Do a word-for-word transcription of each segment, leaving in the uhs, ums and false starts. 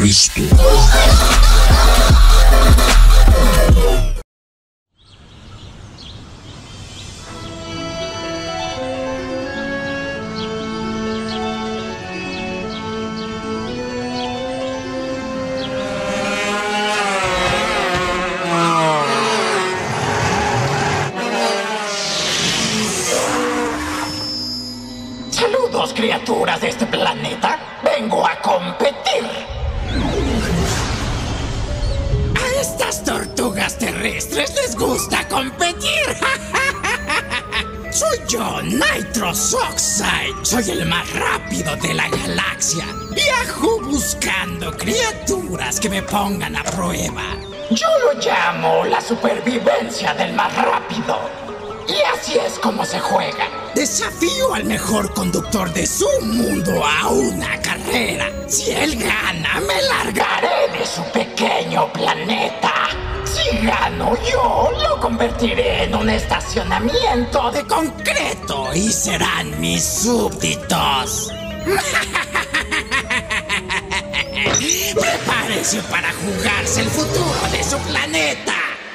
Cristo. Saludos, criaturas de este planeta. Vengo a competir. A estas tortugas terrestres les gusta competir. Soy yo, Nitrous Oxide. Soy el más rápido de la galaxia. Viajo buscando criaturas que me pongan a prueba. Yo lo llamo la supervivencia del más rápido. Y así es como se juega. Desafío al mejor conductor de su mundo a una carrera. Si él gana, me largaré de su pequeño planeta. Si gano yo, lo convertiré en un estacionamiento de concreto y serán mis súbditos. Prepárese para jugarse el futuro de su planeta.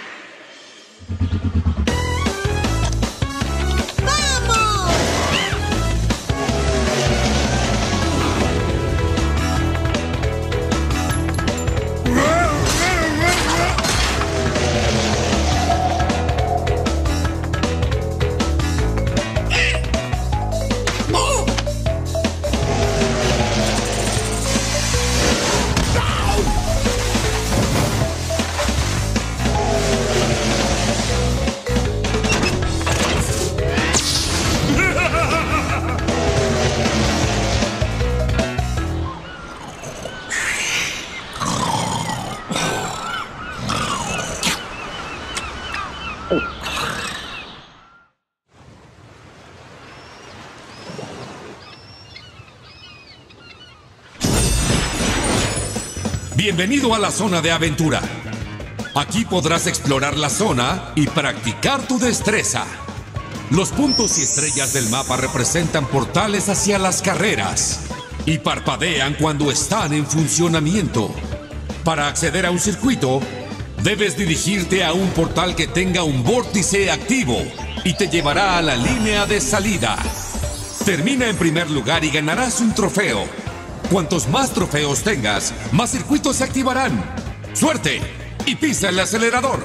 Bienvenido a la zona de aventura. Aquí podrás explorar la zona y practicar tu destreza. Los puntos y estrellas del mapa representan portales hacia las carreras y parpadean cuando están en funcionamiento. Para acceder a un circuito, debes dirigirte a un portal que tenga un vórtice activo y te llevará a la línea de salida. Termina en primer lugar y ganarás un trofeo. Cuantos más trofeos tengas, más circuitos se activarán. ¡Suerte! Y pisa el acelerador.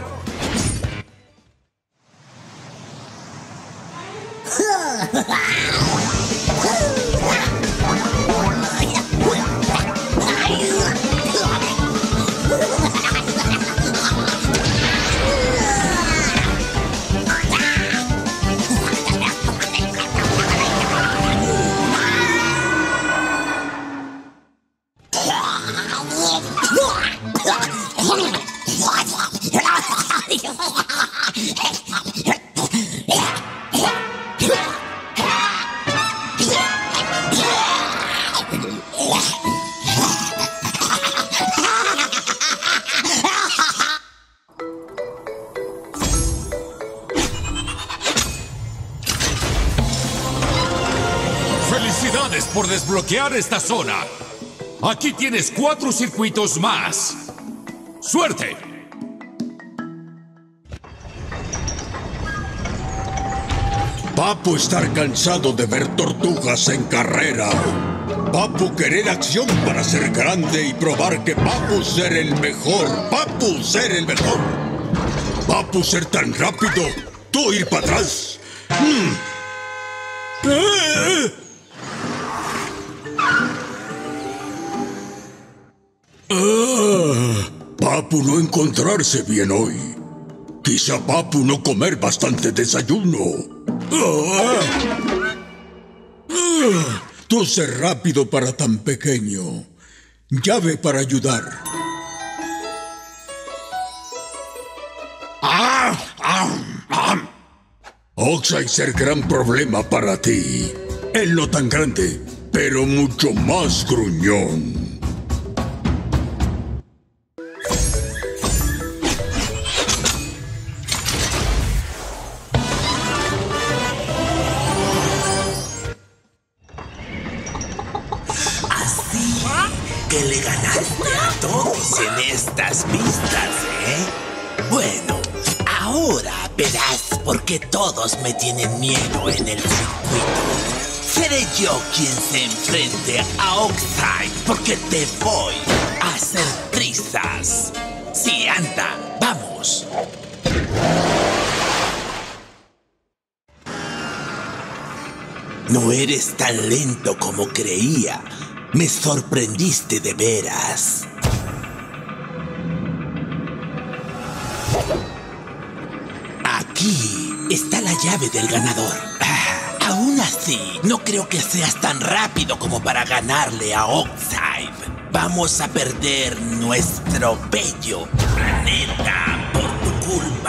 ¡Felicidades por desbloquear esta zona! Aquí tienes cuatro circuitos más. ¡Suerte! Papu estar cansado de ver tortugas en carrera. Papu querer acción para ser grande y probar que Papu ser el mejor. Papu ser el mejor. Papu ser tan rápido, tú ir para atrás. Mm. ¡Eh! Ah, Papu no encontrarse bien hoy. Quizá Papu no comer bastante desayuno. Ah, ah, tú ser rápido para tan pequeño. Llave para ayudar. Ah, ah, ah. Oxide ser gran problema para ti. Él no tan grande, pero mucho más gruñón. Que le ganaste. ganaste a todos en estas pistas, ¿eh? Bueno, ahora verás por qué todos me tienen miedo en el circuito. Seré yo quien se enfrente a Oxide porque te voy a hacer trizas. Sí, anda, vamos. No eres tan lento como creía. Me sorprendiste de veras. Aquí está la llave del ganador. Ah, aún así, no creo que seas tan rápido como para ganarle a Oxide. Vamos a perder nuestro bello planeta por tu culpa.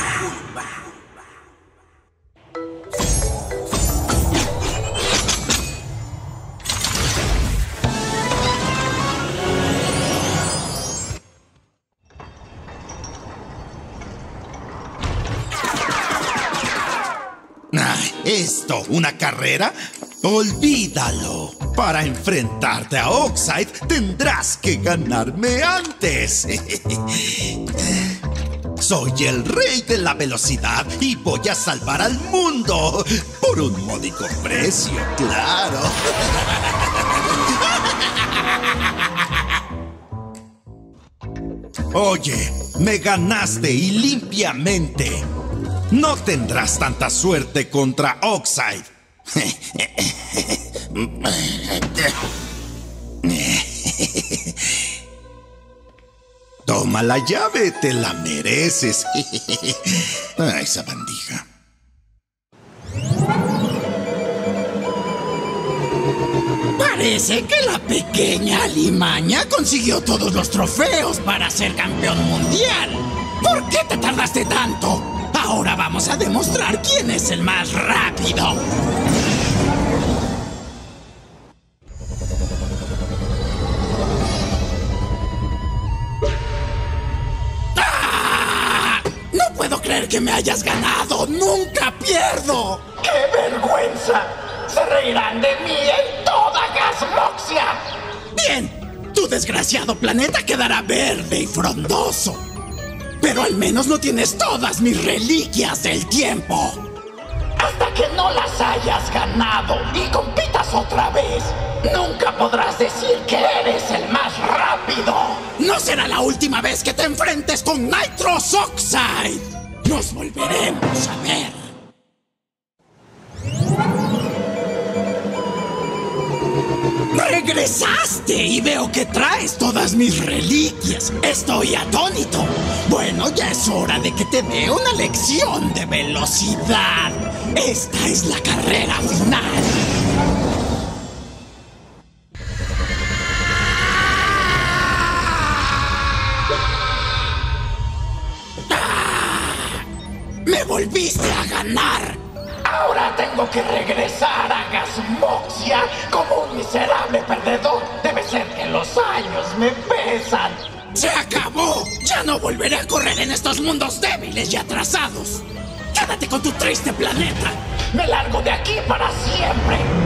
¿Esto una carrera? Olvídalo. Para enfrentarte a Oxide tendrás que ganarme antes. Soy el rey de la velocidad y voy a salvar al mundo. Por un módico precio, claro. Oye, me ganaste y limpiamente. No tendrás tanta suerte contra Oxide. Toma la llave, te la mereces. Ah, esa bandija. Parece que la pequeña alimaña consiguió todos los trofeos para ser campeón mundial. ¿Por qué te tardaste tanto? Ahora vamos a demostrar quién es el más rápido. ¡Ah! No puedo creer que me hayas ganado. ¡Nunca pierdo! ¡Qué vergüenza! Se reirán de mí en toda Gasmoxia. Bien, tu desgraciado planeta quedará verde y frondoso. Pero al menos no tienes todas mis reliquias del tiempo. Hasta que no las hayas ganado y compitas otra vez, nunca podrás decir que eres el más rápido. No será la última vez que te enfrentes con Nitrous Oxide. Nos volveremos a ver. ¡Regresaste! Y veo que traes todas mis reliquias. Estoy atónito. Bueno, ya es hora de que te dé una lección de velocidad. Esta es la carrera final. ¡Ah! ¡Me volviste a ganar! Ahora tengo que regresar a Gasmoxia como un miserable perdedor. Debe ser que los años me pesan. ¡Se acabó! Ya no volveré a correr en estos mundos débiles y atrasados. Quédate con tu triste planeta. Me largo de aquí para siempre.